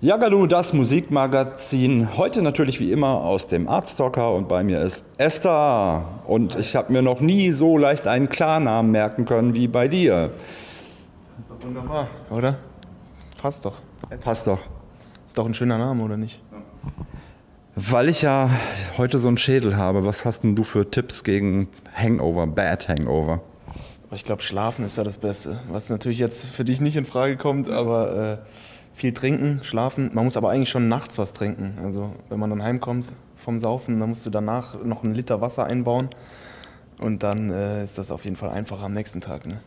Jagalu, das Musikmagazin. Heute natürlich wie immer aus dem Artstalker und bei mir ist Esther. Und ich habe mir noch nie so leicht einen Klarnamen merken können wie bei dir. Das ist doch wunderbar, oder? Passt doch. Passt doch. Ist doch ein schöner Name, oder nicht? Weil ich ja heute so einen Schädel habe, was hast denn du für Tipps gegen Hangover, Bad Hangover? Ich glaube, Schlafen ist ja das Beste. Was natürlich jetzt für dich nicht in Frage kommt, aber viel trinken, schlafen. Man muss aber eigentlich schon nachts was trinken. Also wenn man dann heimkommt vom Saufen, dann musst du danach noch einen Liter Wasser einbauen. Und dann ist das auf jeden Fall einfacher am nächsten Tag. Ne?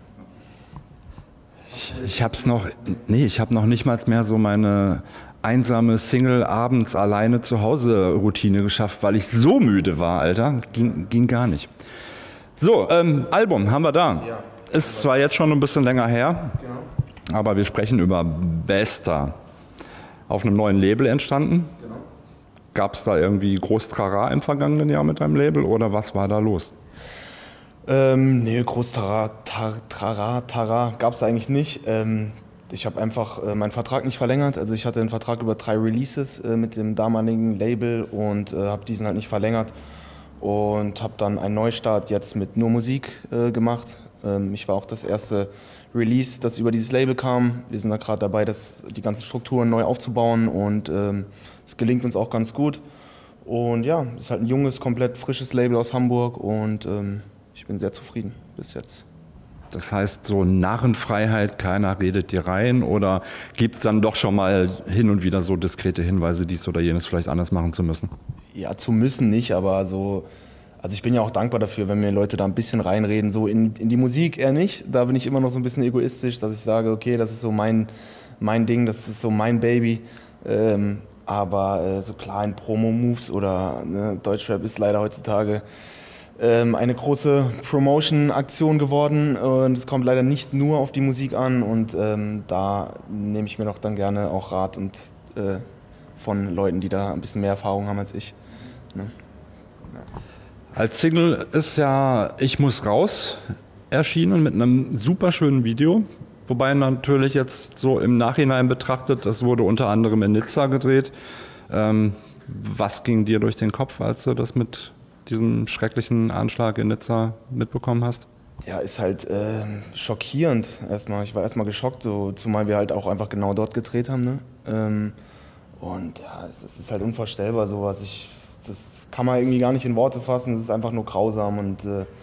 Ich habe noch nicht mal mehr so meine einsame Single abends alleine zu Hause Routine geschafft, weil ich so müde war, Alter. Das ging gar nicht. So, Album haben wir da. Ja. Ist zwar jetzt schon ein bisschen länger her, Genau. aber wir sprechen über Besta. Auf einem neuen Label entstanden. Genau. Gab es da irgendwie groß Trara im vergangenen Jahr mit deinem Label oder was war da los? Nee, groß Tara gab es eigentlich nicht. Ich habe einfach meinen Vertrag nicht verlängert. Also ich hatte einen Vertrag über 3 Releases mit dem damaligen Label und habe diesen halt nicht verlängert. Und habe dann einen Neustart jetzt mit nur Musik gemacht. Ich war auch das erste Release, das über dieses Label kam. Wir sind da gerade dabei, die ganzen Strukturen neu aufzubauen und es gelingt uns auch ganz gut. Und ja, es ist halt ein junges, komplett frisches Label aus Hamburg und ich bin sehr zufrieden bis jetzt. Das heißt, so Narrenfreiheit, keiner redet dir rein oder gibt es dann doch schon mal hin und wieder so diskrete Hinweise, dies oder jenes vielleicht anders machen zu müssen? Ja, zu müssen nicht, aber so, also ich bin ja auch dankbar dafür, wenn mir Leute da ein bisschen reinreden, so in die Musik eher nicht. Da bin ich immer noch so ein bisschen egoistisch, dass ich sage, okay, das ist so mein Ding, das ist so mein Baby. Aber so klar in Promo-Moves oder ne, Deutschrap ist leider heutzutage eine große Promotion-Aktion geworden und es kommt leider nicht nur auf die Musik an und da nehme ich mir doch dann gerne auch Rat und von Leuten, die da ein bisschen mehr Erfahrung haben als ich. Ne? Ja. Als Single ist ja Ich muss raus erschienen mit einem super schönen Video, wobei natürlich jetzt so im Nachhinein betrachtet, das wurde unter anderem in Nizza gedreht. Was ging dir durch den Kopf, als du das mit diesem schrecklichen Anschlag in Nizza mitbekommen hast? Ja, ist halt schockierend erstmal. Ich war erstmal geschockt, so, zumal wir halt auch einfach genau dort gedreht haben. Ne? Und ja, es ist halt unvorstellbar sowas. Das kann man irgendwie gar nicht in Worte fassen. Es ist einfach nur grausam und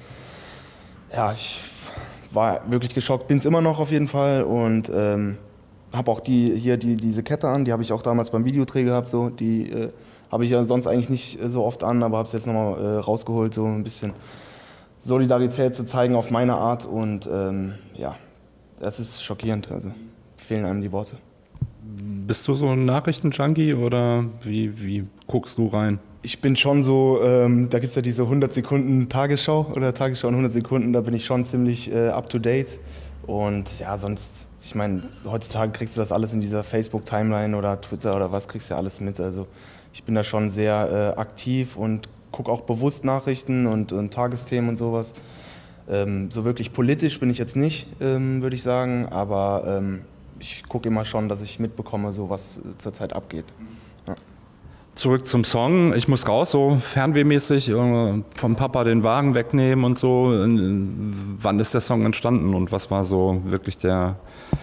ja, ich war wirklich geschockt. Bin es immer noch auf jeden Fall und habe auch diese Kette an. Die habe ich auch damals beim Videodreh gehabt. So, die habe ich ja sonst eigentlich nicht so oft an, aber habe es jetzt nochmal rausgeholt, so ein bisschen Solidarität zu zeigen auf meine Art. Und ja, das ist schockierend. Also fehlen einem die Worte. Bist du so ein Nachrichtenjunkie oder wie guckst du rein? Ich bin schon so, da gibt es ja diese 100 Sekunden Tagesschau oder Tagesschau in 100 Sekunden, da bin ich schon ziemlich up to date. Und ja, sonst, ich meine, heutzutage kriegst du das alles in dieser Facebook-Timeline oder Twitter oder was, kriegst du ja alles mit. Also ich bin da schon sehr aktiv und gucke auch bewusst Nachrichten und Tagesthemen und sowas. So wirklich politisch bin ich jetzt nicht, würde ich sagen, aber ich gucke immer schon, dass ich mitbekomme, so was zurzeit abgeht. Ja. Zurück zum Song. Ich muss raus, so fernwehmäßig, vom Papa den Wagen wegnehmen und so. Wann ist der Song entstanden und was war so wirklich der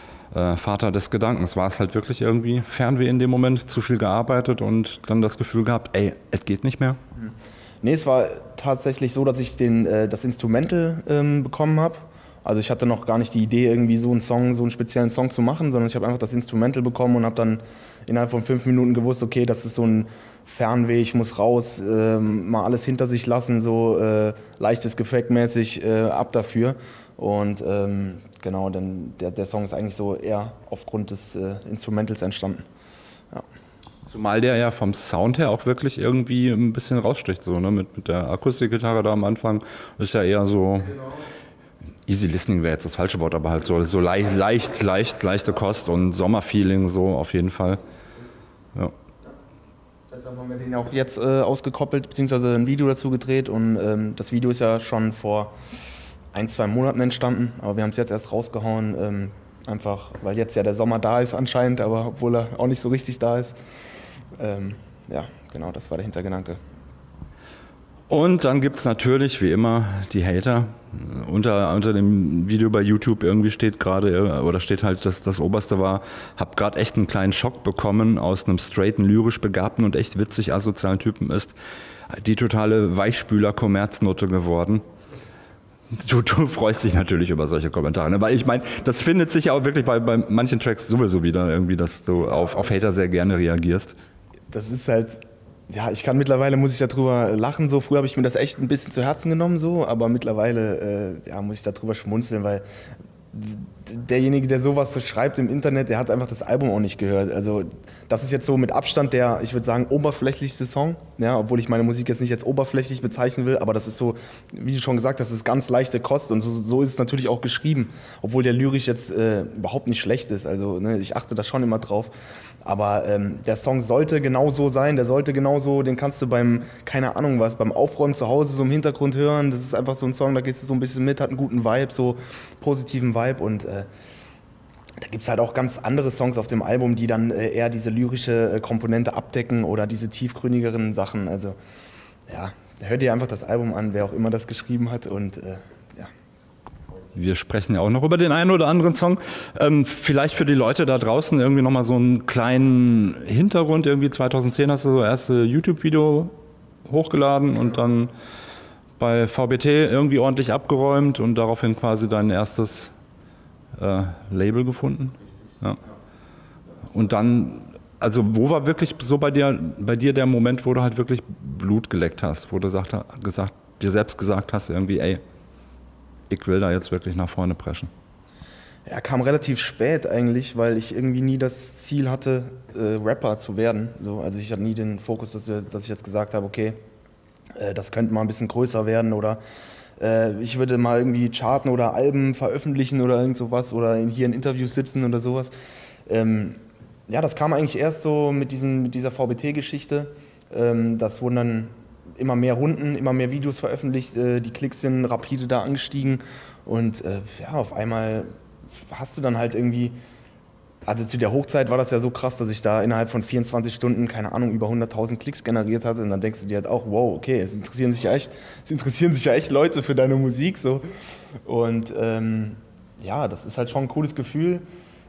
Vater des Gedankens? War es halt wirklich irgendwie Fernweh in dem Moment, zu viel gearbeitet und dann das Gefühl gehabt, ey, es geht nicht mehr? Nee, es war tatsächlich so, dass ich das Instrumental bekommen habe. Also ich hatte noch gar nicht die Idee, irgendwie so einen speziellen Song zu machen, sondern ich habe einfach das Instrumental bekommen und habe dann innerhalb von 5 Minuten gewusst, okay, das ist so ein Fernweh, ich muss raus, mal alles hinter sich lassen, so leichtes Gepäckmäßig ab dafür. Und genau, dann der Song ist eigentlich so eher aufgrund des Instrumentals entstanden. Ja. Zumal der ja vom Sound her auch wirklich irgendwie ein bisschen raussticht, so, ne? Mit der Akustikgitarre da am Anfang ist ja eher so... Genau. Easy Listening wäre jetzt das falsche Wort, aber halt so leichte Kost und Sommerfeeling so auf jeden Fall. Ja. Deshalb haben wir den ja auch jetzt ausgekoppelt, beziehungsweise ein Video dazu gedreht und das Video ist ja schon vor 1-2 Monaten entstanden, aber wir haben es jetzt erst rausgehauen Einfach, weil jetzt ja der Sommer da ist anscheinend, aber obwohl er auch nicht so richtig da ist. Ja, genau, das war der Hintergedanke. Und dann gibt es natürlich, wie immer, die Hater. Unter dem Video bei YouTube irgendwie steht gerade, oder steht halt, dass das Oberste war, hab gerade echt einen kleinen Schock bekommen, aus einem straighten, lyrisch begabten und echt witzig asozialen Typen ist die totale Weichspüler-Kommerznote geworden. Du freust dich natürlich über solche Kommentare, ne? Weil ich meine, das findet sich ja auch wirklich bei manchen Tracks sowieso wieder irgendwie, dass du auf Hater sehr gerne reagierst. Das ist halt, ja, ich kann mittlerweile, muss ich darüber lachen, so früher habe ich mir das echt ein bisschen zu Herzen genommen, so, aber mittlerweile ja, muss ich darüber schmunzeln, weil derjenige, der sowas so schreibt im Internet, der hat einfach das Album auch nicht gehört. Also das ist jetzt so mit Abstand der, ich würde sagen, oberflächlichste Song, ja, obwohl ich meine Musik jetzt nicht als oberflächlich bezeichnen will, aber das ist so, wie du schon gesagt hast, das ist ganz leichte Kost und so ist es natürlich auch geschrieben, obwohl der lyrisch jetzt überhaupt nicht schlecht ist, also ne, ich achte da schon immer drauf. Aber der Song sollte genau so sein, der sollte genauso, den kannst du beim, keine Ahnung was, beim Aufräumen zu Hause so im Hintergrund hören. Das ist einfach so ein Song, da gehst du so ein bisschen mit, hat einen guten Vibe, so positiven Vibe. Und da gibt es halt auch ganz andere Songs auf dem Album, die dann eher diese lyrische Komponente abdecken oder diese tiefgründigeren Sachen. Also ja, hör dir einfach das Album an, wer auch immer das geschrieben hat und ja. Wir sprechen ja auch noch über den einen oder anderen Song. Vielleicht für die Leute da draußen irgendwie nochmal so einen kleinen Hintergrund. Irgendwie 2010 hast du so das erste YouTube-Video hochgeladen und dann bei VBT irgendwie ordentlich abgeräumt und daraufhin quasi dein erstes Label gefunden. Ja. Und dann, also wo war wirklich so bei dir der Moment, wo du halt wirklich Blut geleckt hast, wo du dir selbst gesagt hast, irgendwie, ey, ich will da jetzt wirklich nach vorne preschen? Ja, kam relativ spät eigentlich, weil ich irgendwie nie das Ziel hatte, Rapper zu werden. So, also ich hatte nie den Fokus, dass ich jetzt gesagt habe, okay, das könnte mal ein bisschen größer werden oder ich würde mal irgendwie charten oder Alben veröffentlichen oder irgend sowas oder hier in Interviews sitzen oder sowas. Ja, das kam eigentlich erst so mit dieser VBT-Geschichte. Das wurden dann immer mehr Runden, immer mehr Videos veröffentlicht, die Klicks sind rapide da angestiegen und ja, auf einmal hast du dann halt irgendwie, also zu der Hochzeit war das ja so krass, dass ich da innerhalb von 24 Stunden, keine Ahnung, über 100.000 Klicks generiert hatte und dann denkst du dir halt auch, wow, okay, es interessieren sich ja echt Leute für deine Musik so und ja, das ist halt schon ein cooles Gefühl,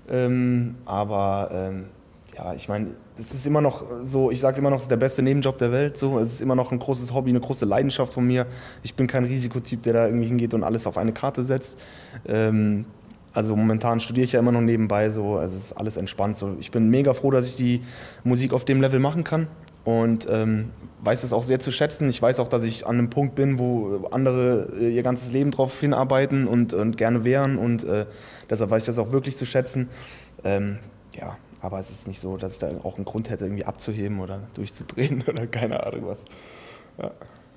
aber ja, ich meine, es ist immer noch so, ich sage immer noch, es ist der beste Nebenjob der Welt. So. Es ist immer noch ein großes Hobby, eine große Leidenschaft von mir. Ich bin kein Risikotyp, der da irgendwie hingeht und alles auf eine Karte setzt. Also momentan studiere ich ja immer noch nebenbei, so. Also es ist alles entspannt. So. Ich bin mega froh, dass ich die Musik auf dem Level machen kann und weiß das auch sehr zu schätzen. Ich weiß auch, dass ich an einem Punkt bin, wo andere ihr ganzes Leben drauf hinarbeiten und gerne wären und deshalb weiß ich das auch wirklich zu schätzen. Ja. Aber es ist nicht so, dass ich da auch einen Grund hätte, irgendwie abzuheben oder durchzudrehen oder keine Ahnung was. Ja.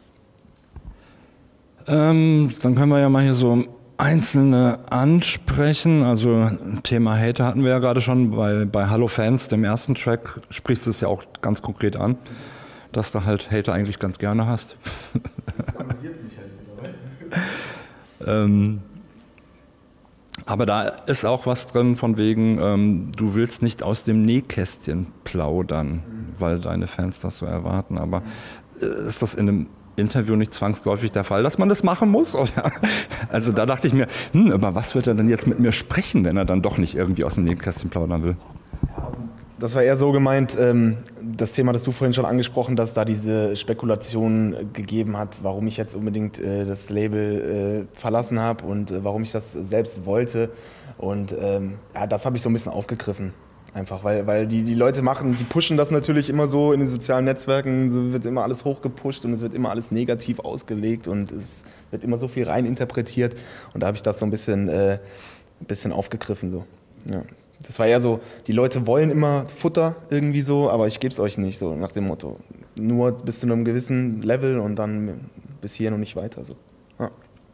Dann können wir ja mal hier so einzelne ansprechen. Also Thema Hater hatten wir ja gerade schon bei Hallo Fans, dem ersten Track, sprichst du es ja auch ganz konkret an, dass du halt Hater eigentlich ganz gerne hast. Das amüsiert mich halt mittlerweile. Aber da ist auch was drin von wegen, du willst nicht aus dem Nähkästchen plaudern, weil deine Fans das so erwarten. Aber ist das in einem Interview nicht zwangsläufig der Fall, dass man das machen muss? Oder? Also da dachte ich mir, über was wird er denn jetzt mit mir sprechen, wenn er dann doch nicht irgendwie aus dem Nähkästchen plaudern will? Das war eher so gemeint, das Thema, das du vorhin schon angesprochen, dass da diese Spekulation gegeben hat, warum ich jetzt unbedingt das Label verlassen habe und warum ich das selbst wollte. Und ja, das habe ich so ein bisschen aufgegriffen. Einfach, weil die Leute die pushen das natürlich immer so in den sozialen Netzwerken, so wird immer alles hochgepusht und es wird immer alles negativ ausgelegt und es wird immer so viel reininterpretiert. Und da habe ich das so ein bisschen aufgegriffen. So. Ja. Das war eher so, die Leute wollen immer Futter irgendwie so, aber ich gebe es euch nicht, so nach dem Motto. Nur bis zu einem gewissen Level und dann bis hierhin und nicht weiter. So. Ja.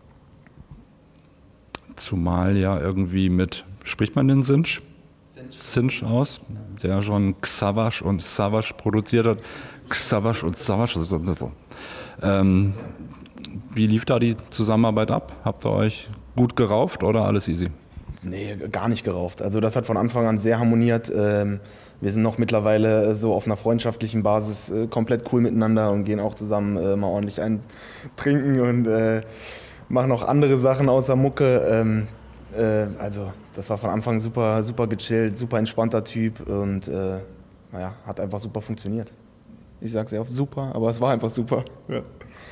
Zumal ja irgendwie spricht man den Sinch? Sinch aus, der schon Xavash und Savage produziert hat. Xavash und Savage. Wie lief da die Zusammenarbeit ab? Habt ihr euch gut gerauft oder alles easy? Nee, gar nicht gerauft. Also das hat von Anfang an sehr harmoniert. Wir sind noch mittlerweile so auf einer freundschaftlichen Basis komplett cool miteinander und gehen auch zusammen mal ordentlich ein trinken und machen auch andere Sachen außer Mucke. Also das war von Anfang super, super gechillt, super entspannter Typ und naja, hat einfach super funktioniert. Ich sage sehr oft super, aber es war einfach super. Ja.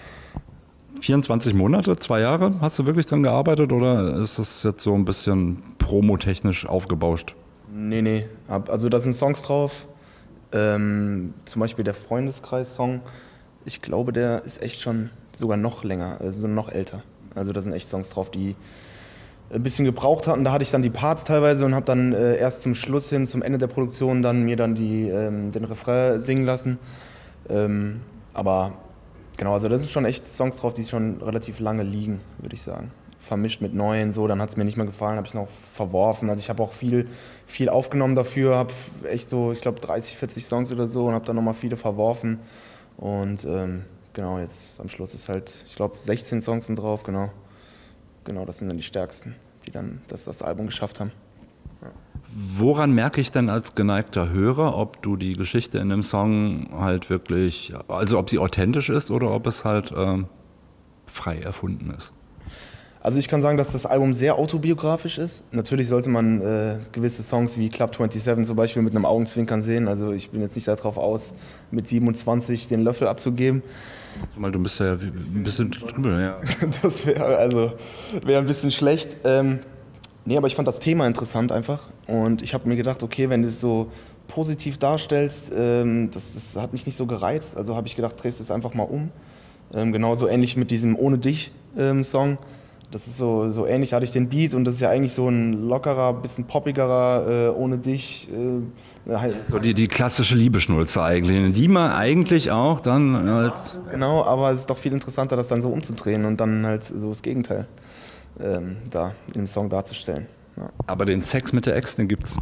24 Monate, 2 Jahre, hast du wirklich dran gearbeitet oder ist das jetzt so ein bisschen promotechnisch aufgebauscht? Nee. Also da sind Songs drauf, zum Beispiel der Freundeskreis-Song. Ich glaube, der ist echt schon sogar noch länger, also noch älter. Also da sind echt Songs drauf, die ein bisschen gebraucht hatten. Da hatte ich dann die Parts teilweise und habe dann erst zum Schluss hin, zum Ende der Produktion, dann mir dann den Refrain singen lassen. Aber genau, also da sind schon echt Songs drauf, die schon relativ lange liegen, würde ich sagen. Vermischt mit neuen, so, dann hat es mir nicht mehr gefallen, habe ich noch verworfen. Also ich habe auch viel aufgenommen dafür, habe echt so, ich glaube 30, 40 Songs oder so und habe dann nochmal viele verworfen. Und genau, jetzt am Schluss ist halt, ich glaube 16 Songs sind drauf, genau. Genau, das sind dann die stärksten, die dann das Album geschafft haben. Woran merke ich denn als geneigter Hörer, ob du die Geschichte in dem Song halt wirklich, also ob sie authentisch ist oder ob es halt frei erfunden ist? Also ich kann sagen, dass das Album sehr autobiografisch ist. Natürlich sollte man gewisse Songs wie Club 27 zum Beispiel mit einem Augenzwinkern sehen. Also ich bin jetzt nicht darauf aus, mit 27 den Löffel abzugeben. Zumal du bist ja ein bisschen drüber, ja. Das wäre ein bisschen schlecht. Nee, aber ich fand das Thema interessant einfach. Und ich habe mir gedacht, okay, wenn du es so positiv darstellst, das hat mich nicht so gereizt. Also habe ich gedacht, drehst es einfach mal um. Genauso ähnlich mit diesem Ohne dich Song. Das ist so ähnlich, da hatte ich den Beat und das ist ja eigentlich so ein lockerer, bisschen poppigerer, ohne dich. So die klassische Liebeschnulze eigentlich, die man eigentlich auch dann als... Genau, aber es ist doch viel interessanter, das dann so umzudrehen und dann halt so das Gegenteil da in dem Song darzustellen. Ja. Aber den Sex mit der Ex, den gibt's.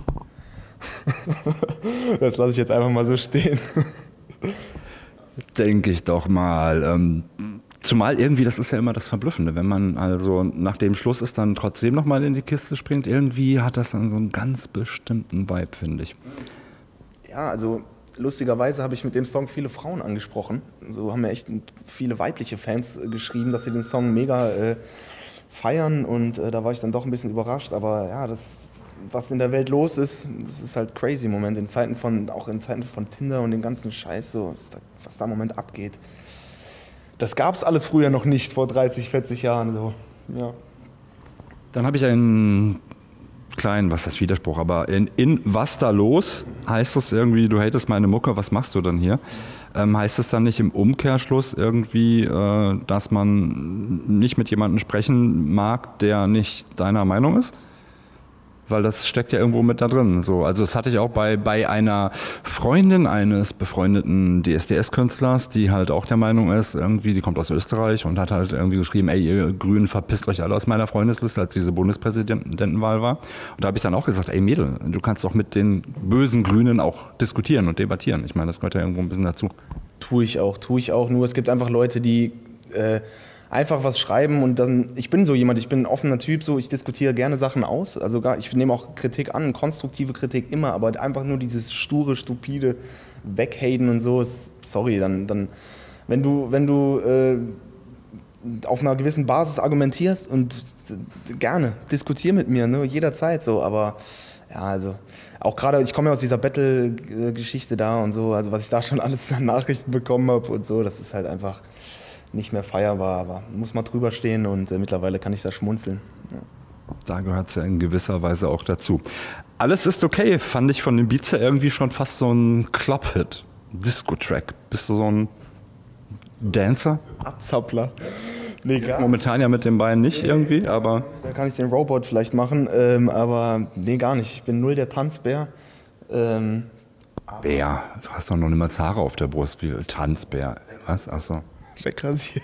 Das lasse ich jetzt einfach mal so stehen. Denke ich doch mal. Zumal irgendwie, das ist ja immer das Verblüffende, wenn man also nach dem Schluss ist, dann trotzdem nochmal in die Kiste springt, irgendwie hat das dann so einen ganz bestimmten Vibe, finde ich. Ja, also lustigerweise habe ich mit dem Song viele Frauen angesprochen. So haben mir echt viele weibliche Fans geschrieben, dass sie den Song mega feiern und da war ich dann doch ein bisschen überrascht. Aber ja, was in der Welt los ist, das ist halt crazy im Moment, auch in Zeiten von Tinder und dem ganzen Scheiß, so, was da im Moment abgeht. Das gab es alles früher noch nicht, vor 30, 40 Jahren. So. Ja. Dann habe ich einen kleinen, was heißt Widerspruch, aber in Was da los heißt es irgendwie, du hatest meine Mucke, was machst du dann hier? Heißt es dann nicht im Umkehrschluss irgendwie, dass man nicht mit jemandem sprechen mag, der nicht deiner Meinung ist? Weil das steckt ja irgendwo mit da drin. So, also das hatte ich auch bei einer Freundin eines befreundeten DSDS-Künstlers, die halt auch der Meinung ist, irgendwie, die kommt aus Österreich und hat halt irgendwie geschrieben, ey, ihr Grünen, verpisst euch alle aus meiner Freundesliste, als diese Bundespräsidentenwahl war. Und da habe ich dann auch gesagt, ey Mädel, du kannst doch mit den bösen Grünen auch diskutieren und debattieren. Ich meine, das gehört ja irgendwo ein bisschen dazu. Tue ich auch. Nur es gibt einfach Leute, die einfach was schreiben und dann, ich bin so jemand, ich bin ein offener Typ, so, ich diskutiere gerne Sachen aus, also ich nehme auch Kritik an, konstruktive Kritik immer, aber einfach nur dieses sture, stupide Weghaten und so, sorry, dann wenn du auf einer gewissen Basis argumentierst und gerne, diskutier mit mir, ne, jederzeit so, aber ja, also auch gerade, ich komme ja aus dieser Battle-Geschichte da und so, also was ich da schon alles an Nachrichten bekommen habe und so, das ist halt einfach nicht mehr feierbar, aber muss mal drüber stehen und mittlerweile kann ich da schmunzeln. Ja. Da gehört es ja in gewisser Weise auch dazu. Alles ist okay, fand ich von den Beats ja irgendwie schon fast so ein Club-Hit, Disco-Track. Bist du so ein Dancer? Abzappler. Nee, momentan ja mit den Beinen nicht irgendwie, aber... Da kann ich den Robot vielleicht machen, aber nee, gar nicht. Ich bin null der Tanzbär. Bär, du hast doch noch niemals Haare auf der Brust wie Tanzbär. Was? Achso. Wegrasiert.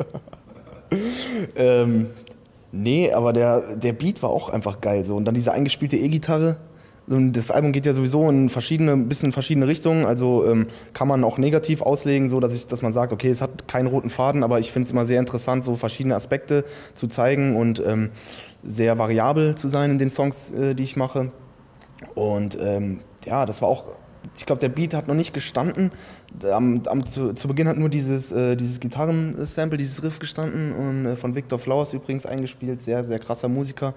Nee, aber der Beat war auch einfach geil. So. Und dann diese eingespielte E-Gitarre. Das Album geht ja sowieso in bisschen verschiedene Richtungen. Also kann man auch negativ auslegen, so dass man sagt, okay, es hat keinen roten Faden, aber ich finde es immer sehr interessant, so verschiedene Aspekte zu zeigen. Und sehr variabel zu sein in den Songs, die ich mache. Und ja, das war auch, ich glaube, der Beat hat noch nicht gestanden. Zu Beginn hat nur dieses Gitarrensample, dieses Riff gestanden und von Victor Flowers übrigens eingespielt, sehr, sehr krasser Musiker.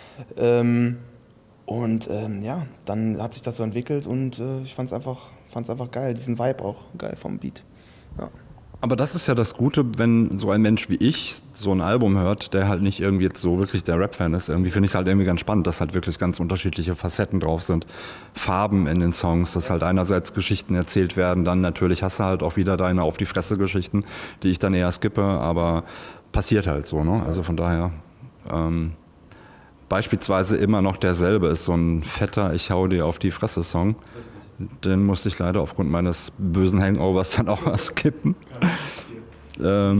Ja, dann hat sich das so entwickelt und ich fand's einfach geil, diesen Vibe auch geil vom Beat. Ja. Aber das ist ja das Gute, wenn so ein Mensch wie ich so ein Album hört, der halt nicht irgendwie jetzt so wirklich der Rap-Fan ist. Irgendwie finde ich es halt irgendwie ganz spannend, dass halt wirklich ganz unterschiedliche Facetten drauf sind. Farben in den Songs, dass halt einerseits Geschichten erzählt werden, dann natürlich hast du halt auch wieder deine Auf-die-Fresse-Geschichten, die ich dann eher skippe, aber passiert halt so, ne? Also von daher, beispielsweise immer noch derselbe ist so ein fetter Ich hau dir auf die Fresse-Song. Den musste ich leider aufgrund meines bösen Hangovers dann auch mal skippen. Ja,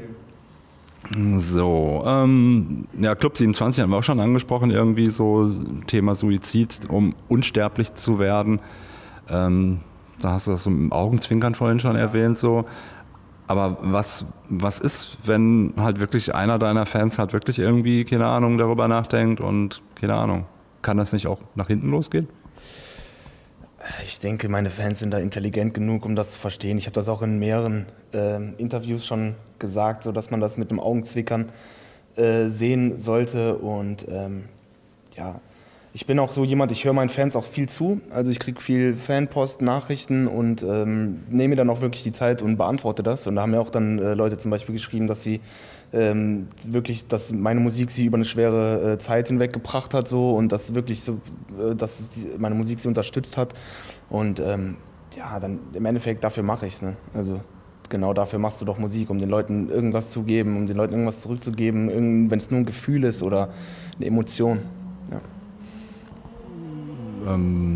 Club 27 haben wir auch schon angesprochen, irgendwie so Thema Suizid, um unsterblich zu werden. Da hast du das so mit dem Augenzwinkern vorhin schon erwähnt, so. Aber was ist, wenn halt wirklich einer deiner Fans halt wirklich irgendwie, keine Ahnung, darüber nachdenkt und keine Ahnung, kann das nicht auch nach hinten losgehen? Ich denke, meine Fans sind da intelligent genug, um das zu verstehen. Ich habe das auch in mehreren Interviews schon gesagt, so dass man das mit dem Augenzwinkern sehen sollte. Und ja, ich bin auch so jemand, ich höre meinen Fans auch viel zu. Also ich kriege viel Fanpost, Nachrichten und nehme mir dann auch wirklich die Zeit und beantworte das. Und da haben mir auch dann Leute zum Beispiel geschrieben, dass sie wirklich, dass meine Musik sie über eine schwere Zeit hinweg gebracht hat so und dass wirklich so, dass meine Musik sie unterstützt hat und ja, dann im Endeffekt dafür mache ich es, ne? Also genau dafür machst du doch Musik, um den Leuten irgendwas zu geben, um den Leuten irgendwas zurückzugeben, wenn es nur ein Gefühl ist oder eine Emotion. Ja.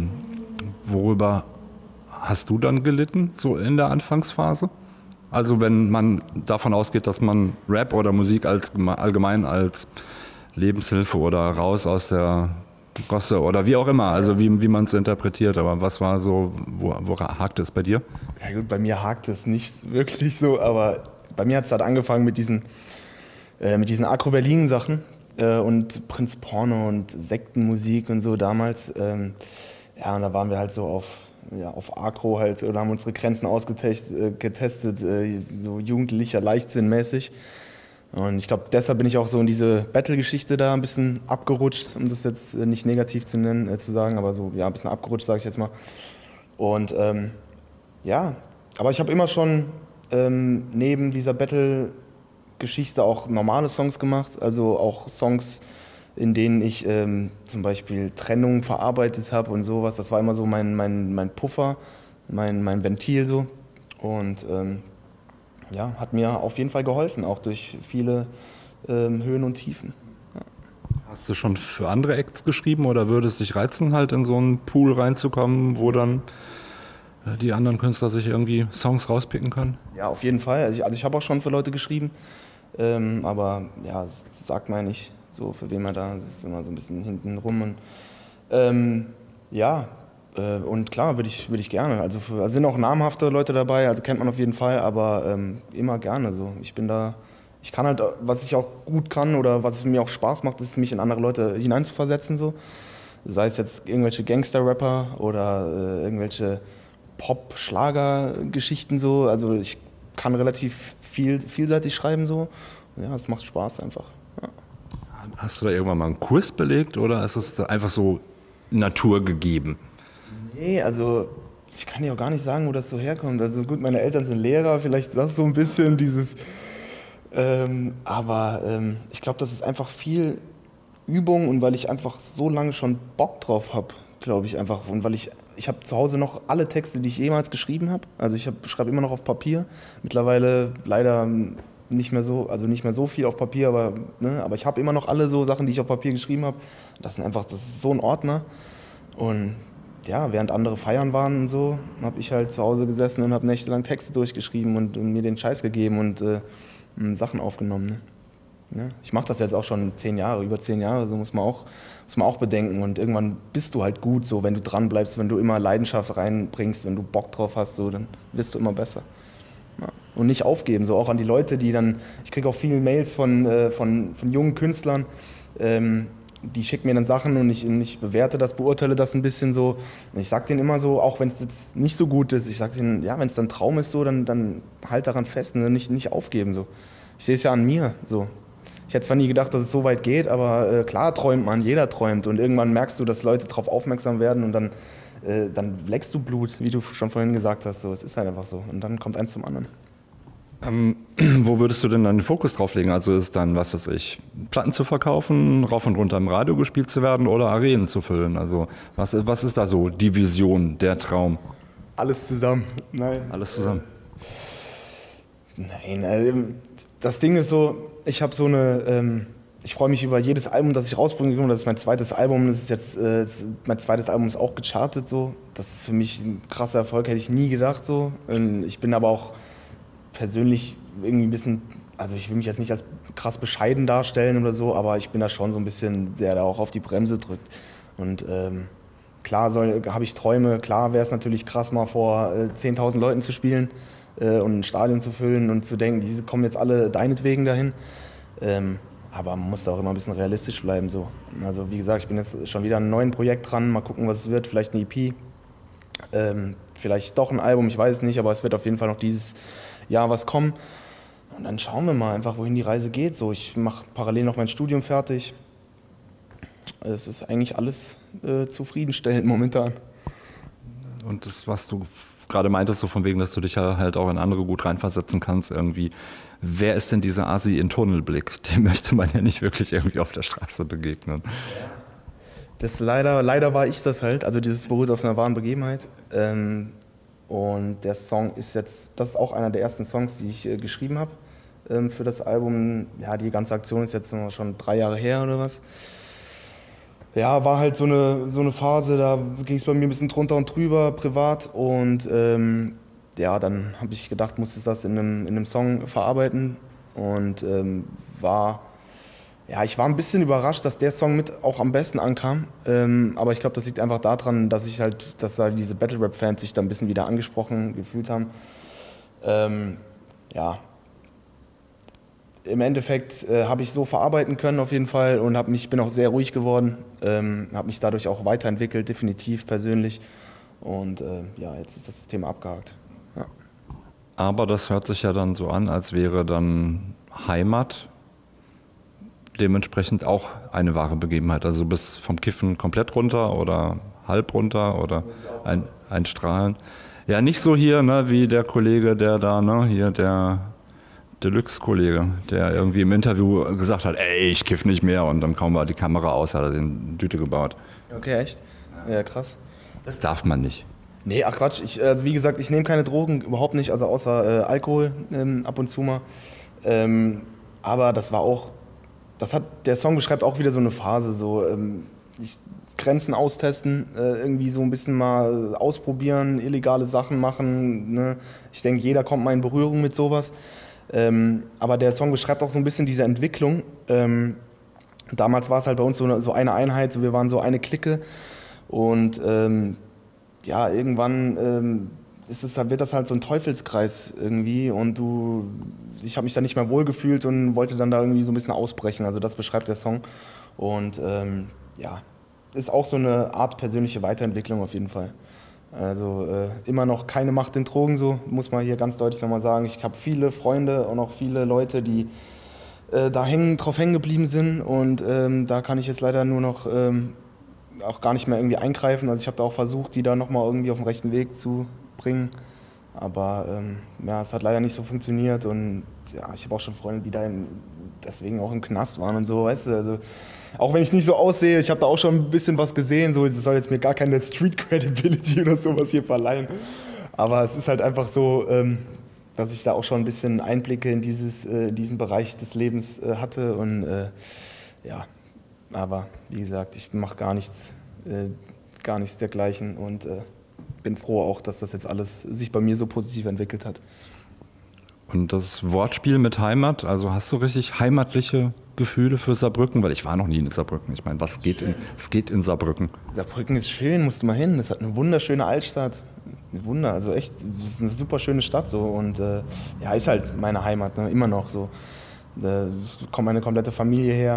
Worüber hast du dann gelitten, so in der Anfangsphase? Also wenn man davon ausgeht, dass man Rap oder Musik allgemein als Lebenshilfe oder raus aus der Gosse oder wie auch immer, also wie man es interpretiert, aber was war so, wo hakte es bei dir? Ja gut, bei mir hakt es nicht wirklich so, aber bei mir hat es halt angefangen mit diesen Agro-Berlin-Sachen und Prinz Porno und Sektenmusik und so damals. Ja, und da waren wir halt so auf Agro halt oder haben unsere Grenzen getestet, so jugendlicher Leichtsinn mäßig. Und ich glaube, deshalb bin ich auch so in diese Battle-Geschichte da ein bisschen abgerutscht, um das jetzt nicht negativ zu nennen, zu sagen, aber so ja, ein bisschen abgerutscht, sage ich jetzt mal. Und ja, aber ich habe immer schon neben dieser Battle-Geschichte auch normale Songs gemacht, also auch Songs, in denen ich zum Beispiel Trennung verarbeitet habe und sowas. Das war immer so mein Puffer, mein Ventil so. Und ja, hat mir auf jeden Fall geholfen, auch durch viele Höhen und Tiefen. Ja. Hast du schon für andere Acts geschrieben oder würde es dich reizen, halt in so einen Pool reinzukommen, wo dann die anderen Künstler sich irgendwie Songs rauspicken können? Ja, auf jeden Fall. Also ich habe auch schon für Leute geschrieben, aber ja, das sagt man nicht. So, für wen man da, das ist immer so ein bisschen hinten rum. Und, ja, und klar, würde ich gerne. Also sind auch namhafte Leute dabei, also kennt man auf jeden Fall, aber immer gerne. So. Ich kann halt, was ich auch gut kann oder was mir auch Spaß macht, ist, mich in andere Leute hineinzuversetzen. So. Sei es jetzt irgendwelche Gangster-Rapper oder irgendwelche Pop-Schlager-Geschichten so. Also ich kann relativ vielseitig schreiben so. Ja, das macht Spaß einfach. Ja. Hast du da irgendwann mal einen Kurs belegt oder ist es einfach so naturgegeben? Nee, also ich kann dir auch gar nicht sagen, wo das so herkommt. Also gut, meine Eltern sind Lehrer, vielleicht das so ein bisschen dieses... aber ich glaube, das ist einfach viel Übung und weil ich einfach so lange schon Bock drauf habe, glaube ich einfach. Und weil ich habe zu Hause noch alle Texte, die ich jemals geschrieben habe. Also ich schreibe immer noch auf Papier. Mittlerweile leider... nicht mehr so viel auf Papier, aber ich habe immer noch alle so Sachen, die ich auf Papier geschrieben habe. Das ist so ein Ordner. Und ja, während andere feiern waren und so, habe ich halt zu Hause gesessen und habe nächtelang Texte durchgeschrieben und mir den Scheiß gegeben und Sachen aufgenommen. Ne? Ja, ich mache das jetzt auch schon über 10 Jahre, so muss man auch bedenken. Und irgendwann bist du halt gut, so wenn du dran bleibst, wenn du immer Leidenschaft reinbringst, wenn du Bock drauf hast, so, dann wirst du immer besser. Ja. Und nicht aufgeben, so auch an die Leute, die dann, ich kriege auch viele Mails von jungen Künstlern, Die schicken mir dann Sachen und ich bewerte das, beurteile das ein bisschen so. Und ich sag denen immer so, auch wenn es jetzt nicht so gut ist, ich sag denen, ja, wenn es dann ein Traum ist, so, dann halt daran fest, ne? Nicht aufgeben. So. Ich sehe es ja an mir. So. Ich hätte zwar nie gedacht, dass es so weit geht, aber klar träumt man, jeder träumt. Und irgendwann merkst du, dass Leute darauf aufmerksam werden und dann leckst du Blut, wie du schon vorhin gesagt hast. So. Es ist halt einfach so. Und dann kommt eins zum anderen. Wo würdest du denn deinen Fokus drauf legen? Also ist dann, was weiß ich, Platten zu verkaufen, rauf und runter im Radio gespielt zu werden oder Arenen zu füllen? Also was ist da so die Vision, der Traum? Alles zusammen. Nein. Alles zusammen? Nein, das Ding ist so, ich habe so eine, ich freue mich über jedes Album, das ich rausbringe. Das ist mein zweites Album, das ist jetzt, mein zweites Album ist auch gechartet so. Das ist für mich ein krasser Erfolg, hätte ich nie gedacht so. Ich bin aber auch persönlich irgendwie ein bisschen, also ich will mich jetzt nicht als krass bescheiden darstellen oder so, aber ich bin da schon so ein bisschen, der da auch auf die Bremse drückt. Und klar habe ich Träume, klar wäre es natürlich krass, mal vor 10.000 Leuten zu spielen und ein Stadion zu füllen und zu denken, diese kommen jetzt alle deinetwegen dahin. Aber man muss da auch immer ein bisschen realistisch bleiben. So. Also wie gesagt, ich bin jetzt schon wieder an einem neuen Projekt dran, mal gucken, was es wird, vielleicht eine EP, vielleicht doch ein Album, ich weiß es nicht, aber es wird auf jeden Fall noch dieses Jahr was kommen. Und dann schauen wir mal einfach, wohin die Reise geht. So, ich mache parallel noch mein Studium fertig. Es ist eigentlich alles zufriedenstellend momentan. Und das, was du gerade meintest, so von wegen, dass du dich ja halt auch in andere gut reinversetzen kannst irgendwie. Wer ist denn dieser Asi in Tunnelblick? Dem möchte man ja nicht wirklich irgendwie auf der Straße begegnen. Das leider war ich das halt. Also dieses beruht auf einer wahren Begebenheit. Und der Song ist jetzt, das ist auch einer der ersten Songs, die ich geschrieben habe für das Album. Ja, die ganze Aktion ist jetzt schon 3 Jahre her oder was. Ja, war halt so eine Phase, da ging es bei mir ein bisschen drunter und drüber, privat. Und ja, dann habe ich gedacht, muss ich das in einem Song verarbeiten. Und ich war ein bisschen überrascht, dass der Song mit auch am besten ankam. Aber ich glaube, das liegt einfach daran, dass diese Battle-Rap-Fans sich da ein bisschen wieder angesprochen gefühlt haben. Ja, im Endeffekt habe ich so verarbeiten können auf jeden Fall und bin auch sehr ruhig geworden. Habe mich dadurch auch weiterentwickelt, definitiv persönlich. Und ja, jetzt ist das Thema abgehakt. Ja. Aber das hört sich ja dann so an, als wäre dann Heimat dementsprechend auch eine wahre Begebenheit. Also du bist vom Kiffen komplett runter oder halb runter oder ein Strahlen. Ja, nicht so hier, ne, wie der Kollege, der da, ne, hier der Deluxe-Kollege, der irgendwie im Interview gesagt hat, ey, ich kiff nicht mehr und dann kaum war die Kamera aus, hat er den Düte gebaut. Okay, echt? Ja, krass. Das darf man nicht. Nee, ach Quatsch. Also wie gesagt, ich nehme keine Drogen, überhaupt nicht, also außer Alkohol ab und zu mal. Aber das war auch, der Song beschreibt auch wieder so eine Phase, so Grenzen austesten, irgendwie so ein bisschen mal ausprobieren, illegale Sachen machen. Ne? Ich denke, jeder kommt mal in Berührung mit sowas. Aber der Song beschreibt auch so ein bisschen diese Entwicklung. Damals war es halt bei uns so eine Einheit, so wir waren so eine Clique. Und ja, irgendwann wird das halt so ein Teufelskreis irgendwie und ich habe mich da nicht mehr wohlgefühlt und wollte dann da irgendwie so ein bisschen ausbrechen. Also das beschreibt der Song. Und ja, ist auch so eine Art persönliche Weiterentwicklung auf jeden Fall. Also immer noch keine Macht in Drogen, so muss man hier ganz deutlich nochmal sagen. Ich habe viele Freunde und auch viele Leute, die drauf hängen geblieben sind und da kann ich jetzt leider nur noch auch gar nicht mehr irgendwie eingreifen. Also ich habe da auch versucht, die da nochmal irgendwie auf den rechten Weg zu bringen. Aber ja, es hat leider nicht so funktioniert und ja, ich habe auch schon Freunde, die da deswegen auch im Knast waren und so, weißt du, also auch wenn ich nicht so aussehe, ich habe da auch schon ein bisschen was gesehen, so, es soll jetzt mir gar keine Street Credibility oder sowas hier verleihen, aber es ist halt einfach so, dass ich da auch schon ein bisschen Einblicke in diesen Bereich des Lebens hatte und ja, aber wie gesagt, ich mache gar nichts dergleichen und bin froh auch, dass das jetzt alles sich bei mir so positiv entwickelt hat. Und das Wortspiel mit Heimat, also hast du richtig heimatliche Gefühle für Saarbrücken? Weil ich war noch nie in Saarbrücken. Ich meine, es geht in Saarbrücken? Saarbrücken ist schön, musst du mal hin. Es hat eine wunderschöne Altstadt. Also echt, es ist eine super schöne Stadt so und ja, ist halt meine Heimat, ne? Immer noch so. Da kommt meine komplette Familie her.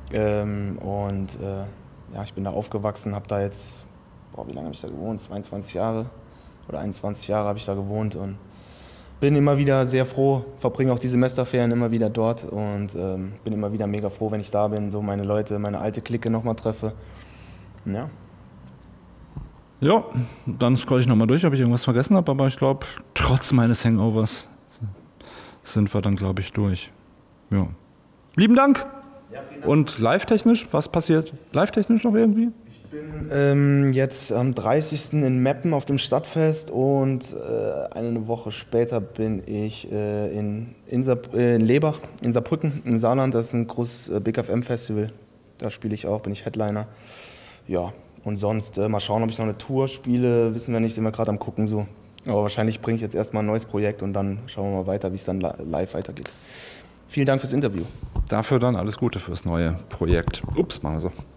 Ja, ich bin da aufgewachsen, habe da jetzt, wie lange habe ich da gewohnt? 22 Jahre oder 21 Jahre habe ich da gewohnt und bin immer wieder sehr froh, verbringe auch die Semesterferien immer wieder dort und bin immer wieder mega froh, wenn ich da bin, so meine Leute, meine alte Clique nochmal treffe. Ja. Ja, dann scroll ich nochmal durch, ob ich irgendwas vergessen habe, aber ich glaube, trotz meines Hangovers sind wir dann, glaube ich, durch. Ja. Lieben Dank! Ja, vielen Dank. Und live-technisch, was passiert live-technisch noch irgendwie? Ich bin jetzt am 30. in Meppen auf dem Stadtfest und eine Woche später bin ich in Lebach, in Saarbrücken, im Saarland. Das ist ein großes Big FM-Festival. Da spiele ich auch, bin ich Headliner. Ja, und sonst mal schauen, ob ich noch eine Tour spiele. Wissen wir nicht, sind wir gerade am gucken so. Aber wahrscheinlich bringe ich jetzt erstmal ein neues Projekt und dann schauen wir mal weiter, wie es dann live weitergeht. Vielen Dank fürs Interview. Dafür dann alles Gute fürs neue Projekt. Ups, mal so.